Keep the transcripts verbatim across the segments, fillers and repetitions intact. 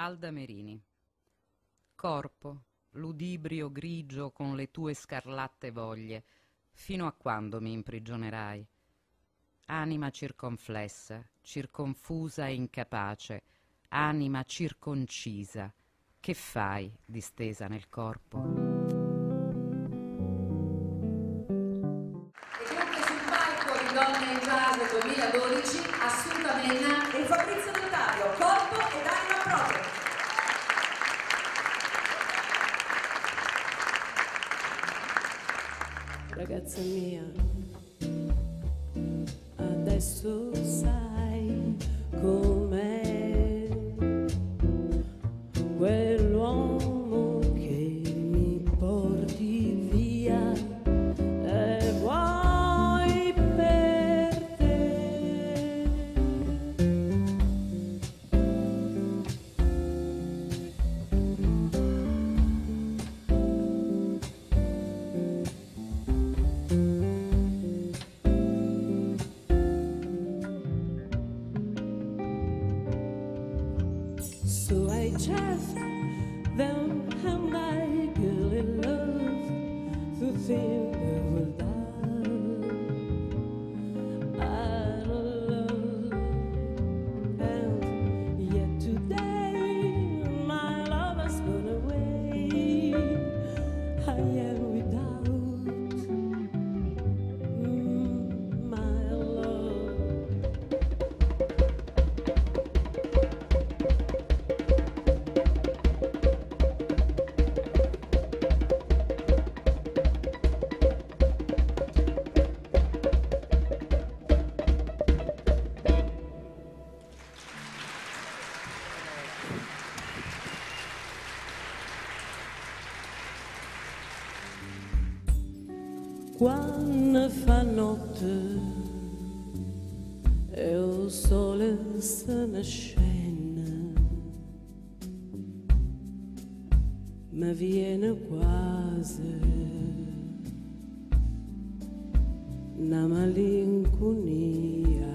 Alda Merini. Corpo, ludibrio grigio con le tue scarlatte voglie, fino a quando mi imprigionerai? Anima circonflessa, circonfusa e incapace, anima circoncisa, che fai distesa nel corpo? E giunte sul palco di Donne in Jazz duemiladodici, Assunta Menna e Fabrizia, corpo ed anima propria. Ragazza mia, adesso sai com'è quell'uomo che mi porti via e vuoi per te. So I just them and my girl in love to think they will die. I love and yet today my love has gone away. I am without mm, my love. Quando fa notte e il sole se ne scende, mi viene quasi una malinconia.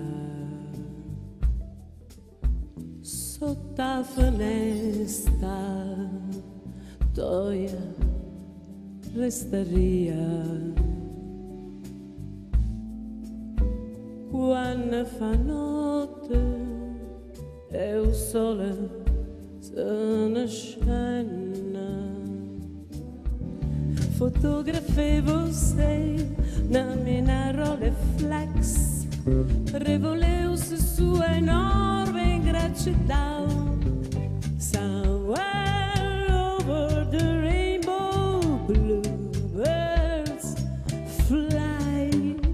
Sotto la finestra toia resteria. Quando fa notte e il sole se ne scende, fotografei você na minha Rolleiflex, revoleu-se sua enorme ingratidão. Somewhere over the rainbow, bluebirds fly.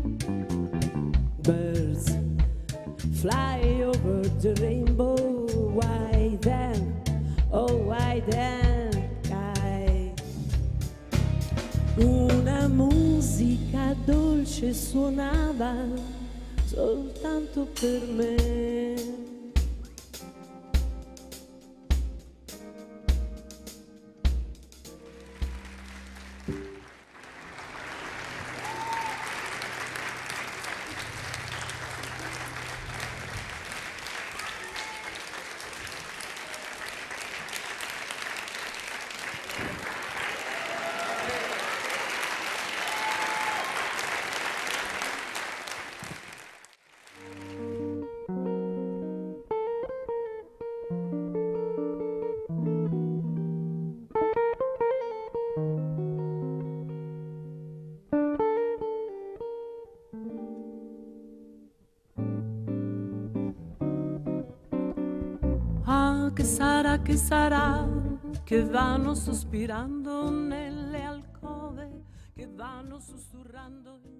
Birds fly over the rainbow. Why then, oh why then, sky? Una musica dolce suonava soltanto per me. Ah, che sarà, che sarà, che vanno sospirando nelle alcove, che vanno sussurrando